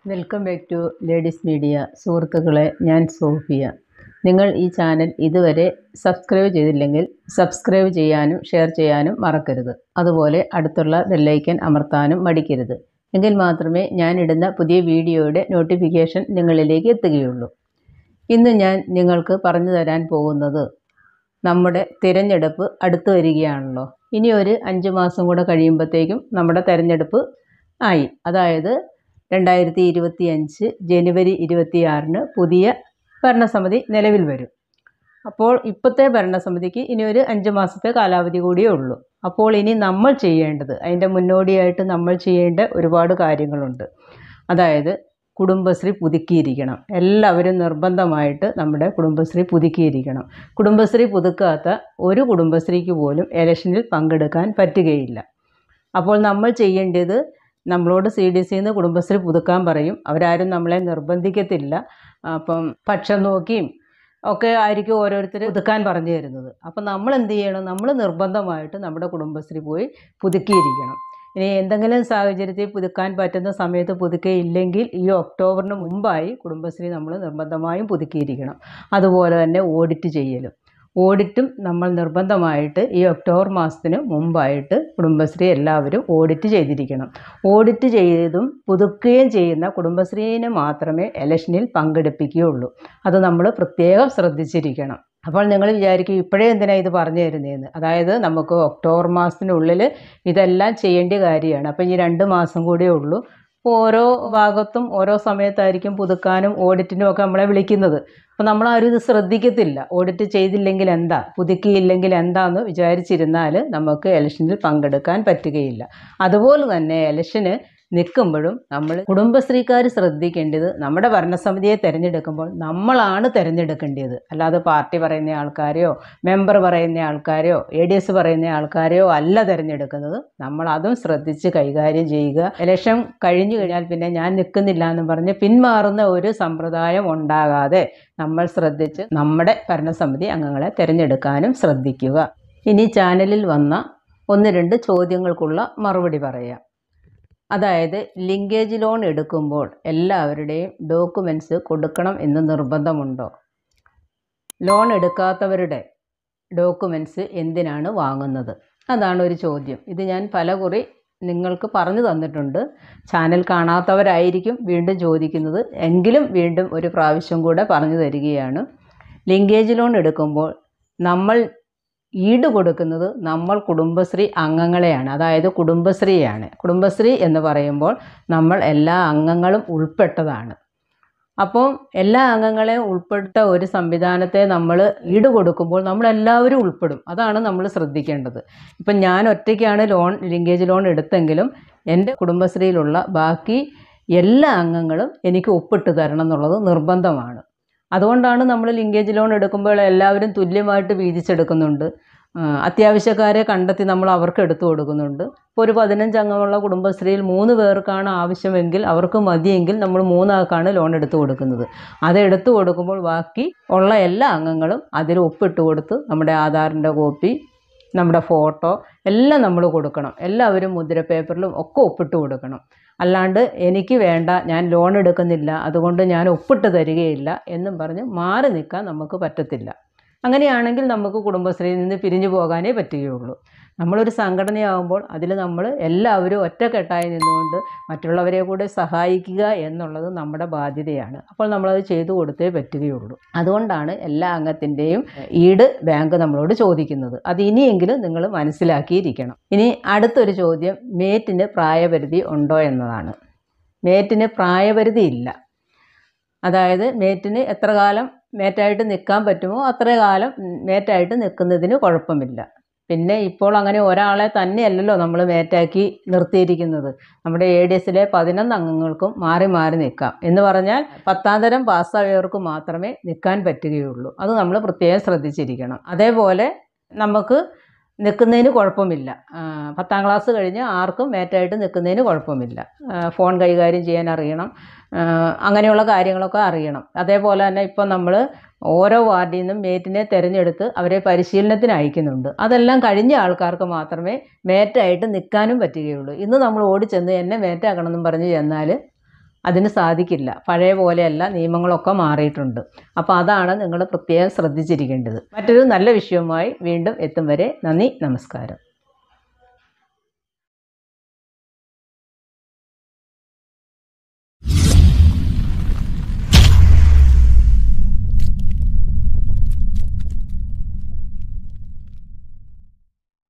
Welcome back to ladies media. സുഹൃത്തുക്കളെ, ഞാൻ Sophia. നിങ്ങൾ ഈ ചാനൽ ഇതുവരെ സബ്സ്ക്രൈബ് ചെയ്തില്ലെങ്കിൽ സബ്സ്ക്രൈബ് ചെയ്യാനും ഷെയർ ചെയ്യാനും മറക്കരുത്. അതുപോലെ അടുത്തുള്ള ബെല്ലൈക്കൻ അമർത്താനും മടിക്കരുത്. എങ്കിൽ മാത്രമേ ഞാനിടുന്ന പുതിയ വീഡിയോയുടെ നോട്ടിഫിക്കേഷൻ നിങ്ങളിലേക്ക് എത്തുകയുള്ളൂ. ഇന്ന് ഞാൻ നിങ്ങൾക്ക് പറഞ്ഞു തരാൻ പോകുന്നത്, നമ്മുടെ തിരഞ്ഞെടുപ്പ് അടുത്ത് വരികയാണല്ലോ. ഇനി ഒരു 5 മാസം കൂടെ കഴിയുമ്പോഴത്തേക്കും നമ്മുടെ തിരഞ്ഞെടുപ്പ് ആയി. അതായത് 2025 ജനുവരി 26-ന് പുതിയ ഭരണസമിതി നിലവിൽ വരും. അപ്പോൾ ഇപ്പോഴത്തെ ഭരണസമിതിക്ക് ഇനി ഒരു 5 മാസത്തെ കാലാവധി കൂടിയേ ഉള്ളൂ. അപ്പോൾ ഇനി നമ്മൾ ചെയ്യേണ്ടത്, അതിൻ്റെ മുന്നോടിയായിട്ട് നമ്മൾ ചെയ്യേണ്ട ഒരുപാട് കാര്യങ്ങളുണ്ട്. അതായത് കുടുംബശ്രീ പുതുക്കിയിരിക്കണം. എല്ലാവരും നിർബന്ധമായിട്ട് നമ്മുടെ കുടുംബശ്രീ പുതുക്കിയിരിക്കണം. കുടുംബശ്രീ പുതുക്കാത്ത ഒരു കുടുംബശ്രീക്ക് പോലും ഇലക്ഷനിൽ പങ്കെടുക്കാൻ പറ്റുകയില്ല. അപ്പോൾ നമ്മൾ ചെയ്യേണ്ടത്, നമ്മളോട് CDCന്ന് കുടുംബശ്രീ പുതുക്കാൻ പറയും. അവരാരും നമ്മളെ നിർബന്ധിക്കത്തില്ല. അപ്പം പക്ഷം നോക്കിയും ഒക്കെ ആയിരിക്കും ഓരോരുത്തർ പുതുക്കാൻ പറഞ്ഞു തരുന്നത്. അപ്പം നമ്മൾ എന്ത് ചെയ്യണം? നമ്മൾ നിർബന്ധമായിട്ട് നമ്മുടെ കുടുംബശ്രീ പോയി പുതുക്കിയിരിക്കണം. ഇനി എന്തെങ്കിലും സാഹചര്യത്തിൽ പുതുക്കാൻ പറ്റുന്ന സമയത്ത് പുതുക്കയില്ലെങ്കിൽ ഈ ഒക്ടോബറിന് മുമ്പായി കുടുംബശ്രീ നമ്മൾ നിർബന്ധമായും പുതുക്കിയിരിക്കണം. അതുപോലെ തന്നെ ഓഡിറ്റ് ചെയ്യലും. ഓഡിറ്റും നമ്മൾ നിർബന്ധമായിട്ട് ഈ ഒക്ടോബർ മാസത്തിന് മുമ്പായിട്ട് കുടുംബശ്രീ എല്ലാവരും ഓഡിറ്റ് ചെയ്തിരിക്കണം. ഓഡിറ്റ് ചെയ്തതും പുതുക്കുകയും ചെയ്യുന്ന കുടുംബശ്രീനെ മാത്രമേ ഇലക്ഷനിൽ പങ്കെടുപ്പിക്കുകയുള്ളൂ. അത് നമ്മൾ പ്രത്യേകം ശ്രദ്ധിച്ചിരിക്കണം. അപ്പോൾ നിങ്ങൾ വിചാരിക്കും, ഇപ്പോഴേ എന്തിനാണ് ഇത് പറഞ്ഞു തരുന്നതെന്ന്. അതായത് നമുക്ക് ഒക്ടോബർ മാസത്തിനുള്ളിൽ ഇതെല്ലാം ചെയ്യേണ്ട കാര്യമാണ്. അപ്പോൾ ഇനി 2 മാസം കൂടിയേ ഉള്ളൂ. അപ്പോൾ ഓരോ ഭാഗത്തും ഓരോ സമയത്തായിരിക്കും പുതുക്കാനും ഓഡിറ്റിനും ഒക്കെ നമ്മളെ വിളിക്കുന്നത്. അപ്പോൾ നമ്മളാരും ഇത് ശ്രദ്ധിക്കത്തില്ല. ഓഡിറ്റ് ചെയ്തില്ലെങ്കിൽ എന്താ, പുതുക്കിയില്ലെങ്കിൽ എന്താണെന്ന് വിചാരിച്ചിരുന്നാൽ നമുക്ക് ഇലക്ഷനിൽ പങ്കെടുക്കാൻ പറ്റുകയില്ല. അതുപോലെ തന്നെ ഇലക്ഷന് നിൽക്കുമ്പോഴും നമ്മൾ കുടുംബശ്രീക്കാർ ശ്രദ്ധിക്കേണ്ടത്, നമ്മുടെ ഭരണസമിതിയെ തിരഞ്ഞെടുക്കുമ്പോൾ നമ്മളാണ് തിരഞ്ഞെടുക്കേണ്ടത്. അല്ലാതെ പാർട്ടി പറയുന്ന ആൾക്കാരെയോ മെമ്പർ പറയുന്ന ആൾക്കാരെയോ ADS പറയുന്ന ആൾക്കാരെയോ അല്ല തിരഞ്ഞെടുക്കുന്നത്. നമ്മൾ അതും ശ്രദ്ധിച്ച് കൈകാര്യം ചെയ്യുക. ഇലക്ഷൻ കഴിഞ്ഞു കഴിഞ്ഞാൽ പിന്നെ ഞാൻ നിൽക്കുന്നില്ല എന്ന് പറഞ്ഞ് പിന്മാറുന്ന ഒരു സമ്പ്രദായം ഉണ്ടാകാതെ നമ്മൾ ശ്രദ്ധിച്ച് നമ്മുടെ ഭരണസമിതി അംഗങ്ങളെ തിരഞ്ഞെടുക്കാനും ശ്രദ്ധിക്കുക. ഇനി ചാനലിൽ വന്ന 1-2 ചോദ്യങ്ങൾക്കുള്ള മറുപടി പറയാം. അതായത് ലിങ്കേജ് ലോൺ എടുക്കുമ്പോൾ എല്ലാവരുടെയും ഡോക്യുമെൻറ്റ്സ് കൊടുക്കണം എന്ന് നിർബന്ധമുണ്ടോ? ലോൺ എടുക്കാത്തവരുടെ ഡോക്യുമെൻറ്റ്സ് എന്തിനാണ് വാങ്ങുന്നത്? അതാണ് ഒരു ചോദ്യം. ഇത് ഞാൻ പലകുറി നിങ്ങൾക്ക് പറഞ്ഞു തന്നിട്ടുണ്ട്. ചാനൽ കാണാത്തവരായിരിക്കും വീണ്ടും ചോദിക്കുന്നത്. എങ്കിലും വീണ്ടും ഒരു പ്രാവശ്യം കൂടെ പറഞ്ഞു തരികയാണ്. ലിങ്കേജ് ലോൺ എടുക്കുമ്പോൾ നമ്മൾ ഈട് കൊടുക്കുന്നത് നമ്മൾ കുടുംബശ്രീ അംഗങ്ങളെയാണ്. അതായത് കുടുംബശ്രീയാണ്. കുടുംബശ്രീ എന്ന് പറയുമ്പോൾ നമ്മൾ എല്ലാ അംഗങ്ങളും ഉൾപ്പെട്ടതാണ്. അപ്പോൾ എല്ലാ അംഗങ്ങളെയും ഉൾപ്പെട്ട ഒരു സംവിധാനത്തെ നമ്മൾ ഈട് കൊടുക്കുമ്പോൾ നമ്മളെല്ലാവരും ഉൾപ്പെടും. അതാണ് നമ്മൾ ശ്രദ്ധിക്കേണ്ടത്. ഇപ്പം ഞാൻ ഒറ്റയ്ക്കാണ് ലിങ്കേജ് ലോൺ എടുത്തെങ്കിലും എൻ്റെ കുടുംബശ്രീയിലുള്ള ബാക്കി എല്ലാ അംഗങ്ങളും എനിക്ക് ഒപ്പിട്ട് തരണം എന്നുള്ളത് നിർബന്ധമാണ്. അതുകൊണ്ടാണ് നമ്മൾ ലിങ്കേജ് ലോൺ എടുക്കുമ്പോൾ എല്ലാവരും തുല്യമായിട്ട് വീതിച്ചെടുക്കുന്നുണ്ട്. അത്യാവശ്യക്കാരെ കണ്ടെത്തി നമ്മൾ അവർക്ക് എടുത്തു കൊടുക്കുന്നുണ്ട്. ഇപ്പോൾ ഒരു 15 അംഗമുള്ള കുടുംബശ്രീയിൽ 3 പേർക്കാണ് ആവശ്യമെങ്കിൽ, അവർക്ക് മതിയെങ്കിൽ നമ്മൾ 3 ആൾക്കാണ് ലോൺ എടുത്തു കൊടുക്കുന്നത്. അത് എടുത്തു കൊടുക്കുമ്പോൾ ബാക്കി ഉള്ള എല്ലാ അംഗങ്ങളും അതിൽ ഒപ്പിട്ട് കൊടുത്ത് നമ്മുടെ ആധാറിൻ്റെ കോപ്പി, നമ്മുടെ ഫോട്ടോ എല്ലാം നമ്മൾ കൊടുക്കണം. എല്ലാവരും മുദ്രപ്പേപ്പറിലും ഒക്കെ ഒപ്പിട്ട് കൊടുക്കണം. അല്ലാണ്ട് എനിക്ക് വേണ്ട, ഞാൻ ലോൺ എടുക്കുന്നില്ല, അതുകൊണ്ട് ഞാൻ ഒപ്പിട്ട് തരികയില്ല എന്നും പറഞ്ഞ് മാറി നിൽക്കാൻ നമുക്ക് പറ്റത്തില്ല. അങ്ങനെയാണെങ്കിൽ നമുക്ക് കുടുംബശ്രീയിൽ നിന്ന് പിരിഞ്ഞു പോകാനേ പറ്റുകയുള്ളൂ. നമ്മളൊരു സംഘടനയാകുമ്പോൾ അതിൽ നമ്മൾ എല്ലാവരും ഒറ്റക്കെട്ടായി നിന്നുകൊണ്ട് മറ്റുള്ളവരെ കൂടെ സഹായിക്കുക എന്നുള്ളത് നമ്മുടെ ബാധ്യതയാണ്. അപ്പോൾ നമ്മളത് ചെയ്തു കൊടുത്തേ പറ്റുകയുള്ളൂ. അതുകൊണ്ടാണ് എല്ലാ അംഗത്തിൻ്റെയും ഈട് ബാങ്ക് നമ്മളോട് ചോദിക്കുന്നത്. അത് ഇനിയെങ്കിലും നിങ്ങൾ മനസ്സിലാക്കിയിരിക്കണം. ഇനി അടുത്തൊരു ചോദ്യം, മേറ്റിന് പ്രായപരിധി ഉണ്ടോ എന്നതാണ്. മേറ്റിന് പ്രായപരിധി ഇല്ല. അതായത് മേറ്റിന് എത്ര കാലം മേറ്റായിട്ട് നിൽക്കാൻ പറ്റുമോ അത്ര കാലം മേറ്റായിട്ട് നിൽക്കുന്നതിന് കുഴപ്പമില്ല. പിന്നെ ഇപ്പോൾ അങ്ങനെ ഒരാളെ തന്നെയല്ലല്ലോ നമ്മൾ മേറ്റാക്കി നിർത്തിയിരിക്കുന്നത്. നമ്മുടെ ADSലെ 11 അംഗങ്ങൾക്കും മാറി മാറി നിൽക്കാം. എന്ന് പറഞ്ഞാൽ 10ാം തരം പാസ്സായവർക്ക് മാത്രമേ നിൽക്കാൻ പറ്റുകയുള്ളൂ. അത് നമ്മൾ പ്രത്യേകം ശ്രദ്ധിച്ചിരിക്കണം. അതേപോലെ നമുക്ക് നിൽക്കുന്നതിന് കുഴപ്പമില്ല. 10ാം ക്ലാസ് കഴിഞ്ഞ് ആർക്കും മേറ്റായിട്ട് നിൽക്കുന്നതിന് കുഴപ്പമില്ല. ഫോൺ കൈകാര്യം ചെയ്യാൻ അറിയണം, അങ്ങനെയുള്ള കാര്യങ്ങളൊക്കെ അറിയണം. അതേപോലെ തന്നെ ഇപ്പോൾ നമ്മൾ ഓരോ വാർഡിൽ നിന്നും മേറ്റിനെ തിരഞ്ഞെടുത്ത് അവരെ പരിശീലനത്തിന് അയക്കുന്നുണ്ട്. അതെല്ലാം കഴിഞ്ഞ ആൾക്കാർക്ക് മാത്രമേ മേറ്റായിട്ട് നിൽക്കാനും പറ്റുകയുള്ളൂ. ഇന്ന് നമ്മൾ ഓടിച്ചെന്ന് എന്നെ മേറ്റാക്കണമെന്നും പറഞ്ഞ് ചെന്നാൽ അതിന് സാധിക്കില്ല. പഴയ പോലെയല്ല, നിയമങ്ങളൊക്കെ മാറിയിട്ടുണ്ട്. അപ്പോൾ അതാണ് നിങ്ങൾ പ്രത്യേകം ശ്രദ്ധിച്ചിരിക്കേണ്ടത്. മറ്റൊരു നല്ല വിഷയവുമായി വീണ്ടും എത്തും വരെ നന്ദി, നമസ്കാരം.